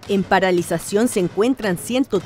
En paralización se encuentran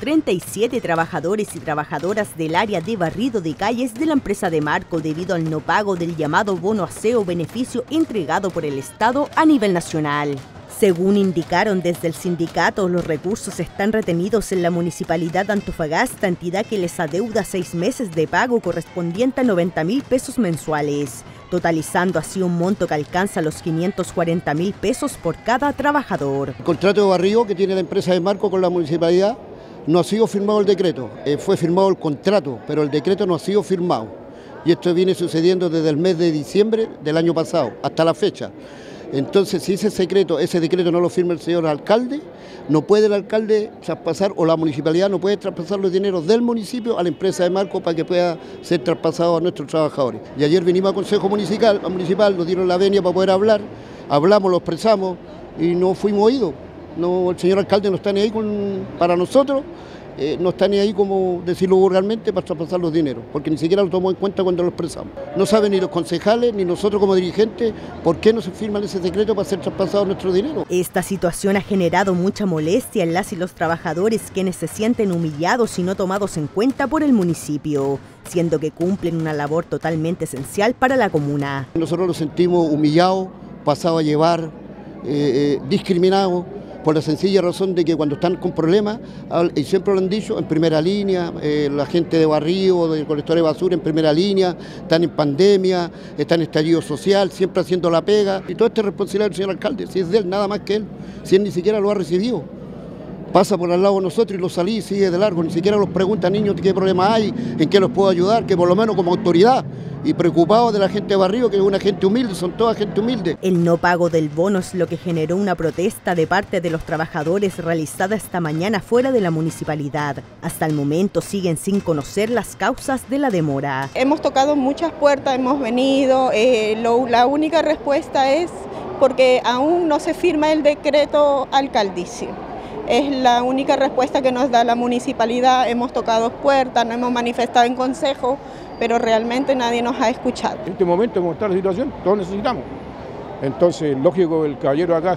137 trabajadores y trabajadoras del área de barrido de calles de la empresa Demarco debido al no pago del llamado bono aseo beneficio entregado por el Estado a nivel nacional. Según indicaron desde el sindicato, los recursos están retenidos en la Municipalidad de Antofagasta, entidad que les adeuda 6 meses de pago correspondiente a 90.000 pesos mensuales, totalizando así un monto que alcanza los 540.000 pesos por cada trabajador. El contrato de barrido que tiene la empresa Demarco con la municipalidad no ha sido firmado el decreto, fue firmado el contrato, pero el decreto no ha sido firmado. Y esto viene sucediendo desde el mes de diciembre del año pasado hasta la fecha. Entonces, si ese decreto no lo firma el señor alcalde, no puede el alcalde traspasar, o la municipalidad no puede traspasar los dineros del municipio a la empresa Demarco para que pueda ser traspasado a nuestros trabajadores. Y ayer vinimos al Consejo Municipal, nos dieron la venia para poder hablar, hablamos, lo expresamos y no fuimos oídos. No, el señor alcalde no está ni ahí para nosotros, no está ni ahí, como decirlo vulgarmente, para traspasar los dineros, porque ni siquiera lo tomó en cuenta cuando lo expresamos. No saben ni los concejales ni nosotros como dirigentes por qué no se firman ese decreto para ser traspasados nuestro dinero. Esta situación ha generado mucha molestia en las y los trabajadores, quienes se sienten humillados y no tomados en cuenta por el municipio, siendo que cumplen una labor totalmente esencial para la comuna. Nosotros nos sentimos humillados, pasados a llevar, discriminados, por la sencilla razón de que cuando están con problemas, y siempre lo han dicho, en primera línea, la gente de barrio, del colector de basura en primera línea, están en pandemia, están en estallido social, siempre haciendo la pega, y todo esto es responsabilidad del señor alcalde, si es de él, nada más que él, si él ni siquiera lo ha recibido. Pasa por al lado de nosotros y lo salí y sigue de largo, ni siquiera los pregunta, niños, qué problema hay, en qué los puedo ayudar, que por lo menos como autoridad, y preocupados de la gente de barrio, que es una gente humilde, son toda gente humilde. El no pago del bono es lo que generó una protesta de parte de los trabajadores realizada esta mañana fuera de la municipalidad. Hasta el momento siguen sin conocer las causas de la demora. Hemos tocado muchas puertas, hemos venido, la única respuesta es porque aún no se firma el decreto alcaldicio. Es la única respuesta que nos da la municipalidad. Hemos tocado puertas, nos hemos manifestado en consejo, pero realmente nadie nos ha escuchado. En este momento, como está la situación, todos necesitamos. Entonces, lógico, el caballero acá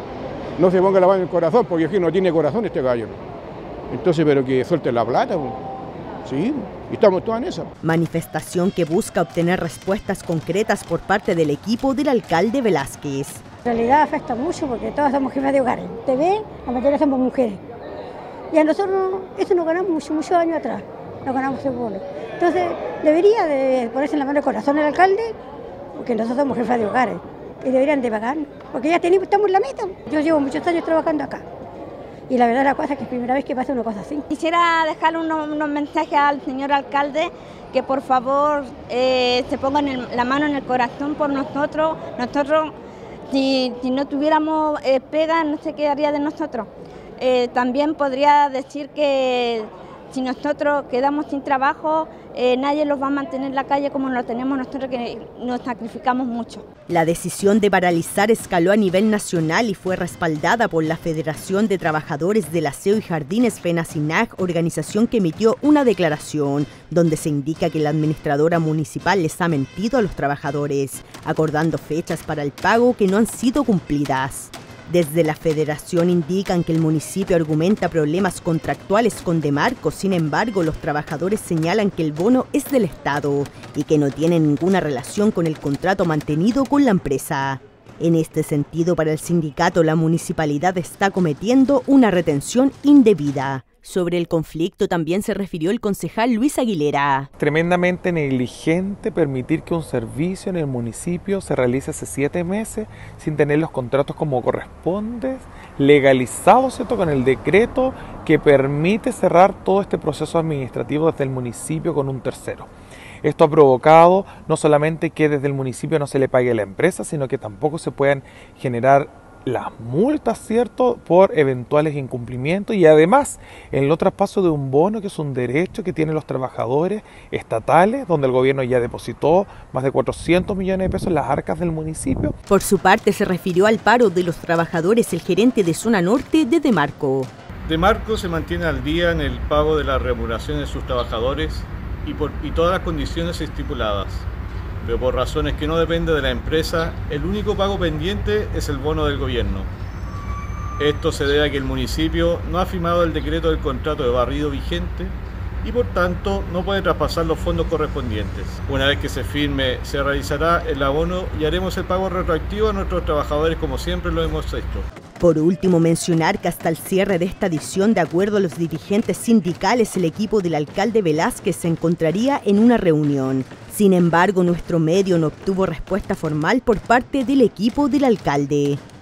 no se ponga la mano en el corazón, porque aquí no tiene corazón este caballero. Entonces, pero que suelte la plata, pues. Sí, y estamos todos en esa. Manifestación que busca obtener respuestas concretas por parte del equipo del alcalde Velázquez. En realidad afecta mucho porque todas somos jefas de hogar. TV, la mayoría somos mujeres. Y a nosotros eso nos ganamos muchos años atrás, nos ganamos ese bono. Entonces debería de ponerse en la mano el corazón el alcalde, porque nosotros somos jefas de hogares, y deberían de pagar, porque ya estamos en la meta. Yo llevo muchos años trabajando acá. Y la verdad la cosa es que es primera vez que pasa una cosa así. Quisiera dejarle unos mensajes al señor alcalde, que por favor se ponga la mano en el corazón por nosotros. Nosotros, si no tuviéramos pega, no sé qué haría de nosotros. También podría decir que si nosotros quedamos sin trabajo, nadie los va a mantener en la calle como lo tenemos nosotros, que nos sacrificamos mucho. La decisión de paralizar escaló a nivel nacional y fue respaldada por la Federación de Trabajadores del Aseo y Jardines FENACINAJ, organización que emitió una declaración donde se indica que la administradora municipal les ha mentido a los trabajadores, acordando fechas para el pago que no han sido cumplidas. Desde la federación indican que el municipio argumenta problemas contractuales con Demarco, sin embargo los trabajadores señalan que el bono es del Estado y que no tiene ninguna relación con el contrato mantenido con la empresa. En este sentido, para el sindicato, la municipalidad está cometiendo una retención indebida. Sobre el conflicto también se refirió el concejal Luis Aguilera. Tremendamente negligente permitir que un servicio en el municipio se realice hace 7 meses sin tener los contratos como corresponde, legalizados, ¿cierto?, con el decreto que permite cerrar todo este proceso administrativo desde el municipio con un tercero. Esto ha provocado no solamente que desde el municipio no se le pague a la empresa, sino que tampoco se puedan generar las multas, ¿cierto?, por eventuales incumplimientos, y además el no traspaso de un bono que es un derecho que tienen los trabajadores estatales, donde el gobierno ya depositó más de 400 millones de pesos en las arcas del municipio. Por su parte se refirió al paro de los trabajadores el gerente de Zona Norte de Demarco. Demarco se mantiene al día en el pago de la remuneración de sus trabajadores y todas las condiciones estipuladas. Pero por razones que no dependen de la empresa, el único pago pendiente es el bono del gobierno. Esto se debe a que el municipio no ha firmado el decreto del contrato de barrido vigente y por tanto no puede traspasar los fondos correspondientes. Una vez que se firme, se realizará el abono y haremos el pago retroactivo a nuestros trabajadores como siempre lo hemos hecho. Por último, mencionar que hasta el cierre de esta edición, de acuerdo a los dirigentes sindicales, el equipo del alcalde Velázquez se encontraría en una reunión. Sin embargo, nuestro medio no obtuvo respuesta formal por parte del equipo del alcalde.